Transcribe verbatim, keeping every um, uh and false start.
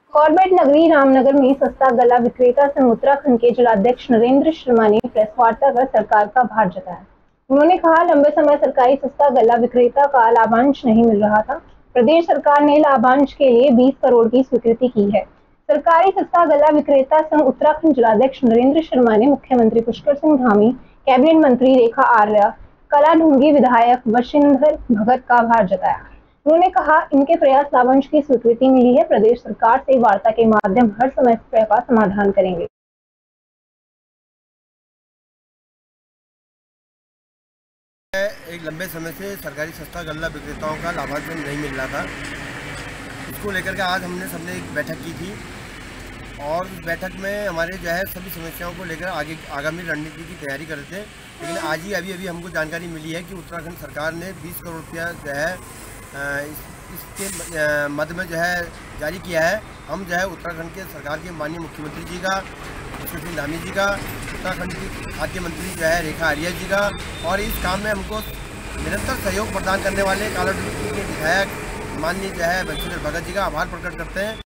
Corbett नगरी रामनगर में सस्ता गल्ला विक्रेता संघ उत्तराखंड के जिलाध्यक्ष नरेंद्र शर्मा ने प्रेस वार्ता कर सरकार का आभार जताया। उन्होंने कहा, लंबे समय सरकारी सस्ता गल्ला विक्रेता का लाभांश नहीं मिल रहा था। प्रदेश सरकार ने लाभांश के लिए बीस करोड़ की स्वीकृति की है। सरकारी सस्ता गल्ला विक्रेता संघ उत्तराखंड जिलाध्यक्ष नरेंद्र शर्मा ने मुख्यमंत्री पुष्कर सिंह धामी, कैबिनेट मंत्री रेखा आर्या, कलाढूंगी विधायक वशिंधर भगत का आभार जताया। उन्होंने कहा, इनके प्रयास लाभांश की स्वीकृति मिली है। प्रदेश सरकार से वार्ता के माध्यम हर समस्या का समाधान करेंगे। एक लंबे समय से सरकारी सस्ता गल्ला विक्रेताओं का लाभांश नहीं मिल रहा था। इसको लेकर के आज हमने सबने एक बैठक की थी और उस बैठक में हमारे जो है सभी समस्याओं को लेकर आगे आगामी रणनीति की तैयारी कर रहे थे। लेकिन आज ही अभी अभी हमको जानकारी मिली है कि उत्तराखंड सरकार ने बीस करोड़ रुपया जो है इस, इसके मद में जो है जारी किया है। हम जो है उत्तराखंड के सरकार के माननीय मुख्यमंत्री जी का, पुष्कर सिंह धामी जी का, उत्तराखंड की खाद्य मंत्री जो है रेखा आर्या जी का और इस काम में हमको निरंतर सहयोग प्रदान करने वाले कलाढूंगी के विधायक माननीय जो है वशिंधर भगत जी का आभार प्रकट करते हैं।